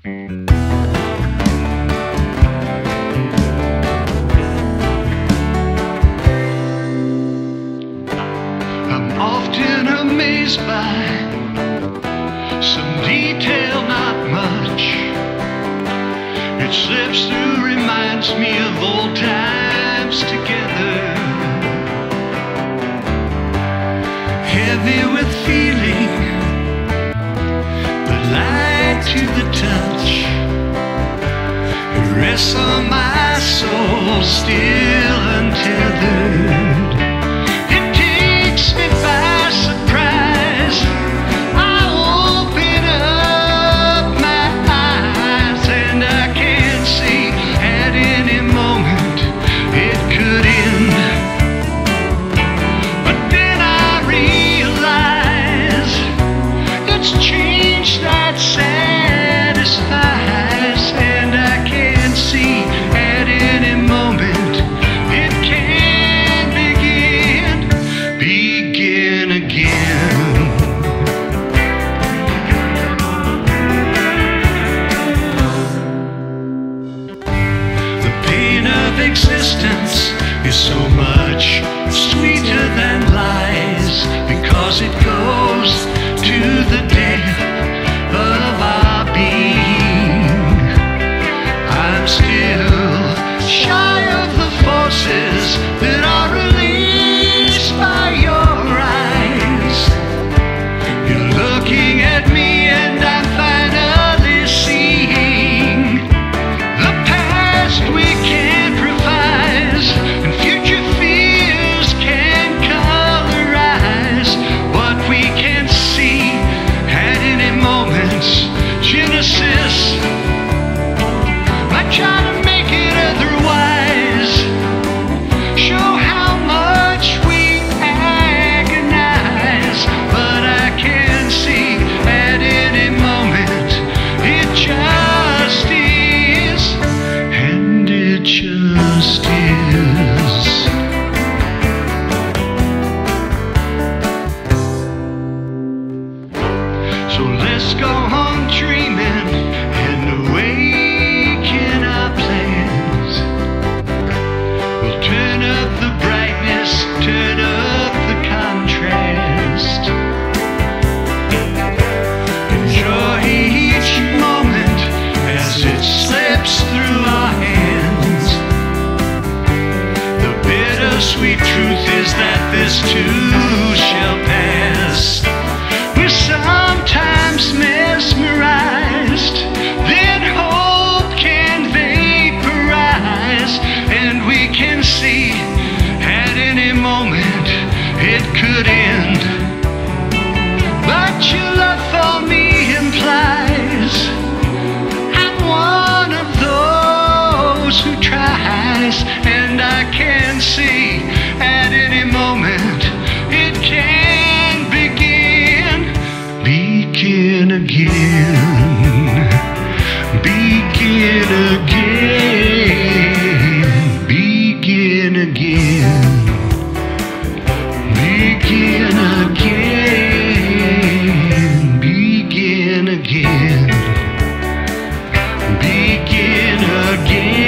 I'm often amazed by some detail, not much. It slips through, reminds me of old times together. Heavy with feeling, but light to the touch. It rests on my soul, still untethered. It takes me by surprise. I open up my eyes and I can see at any moment it could end. But then I realize it's change that satisfies, and I can see at any moment it can begin again. The pain of existence is so much sweeter than lies, because it goes to the depth of our being. I'm still shy of the forces that are released by your eyes. You're looking at me and I'm finally seeing the past we can't revise, and future fears can colorize what we can see at any moment's genesis. I try to make it otherwise, show how much we agonize, but I can see at any moment it just is, and it just is. So let's go on dreaming and awaken our plans. We'll turn up the brightness, turn up the contrast. Enjoy each moment as it slips through our hands. The bittersweet truth is that this too shall pass. We're sometimes mesmerized, then hope can vaporize, and we can see at any moment it could end. But your love for me implies I'm one of those who tries, and I can see at any moment it can begin again, begin again, begin again, begin again, begin again, begin again.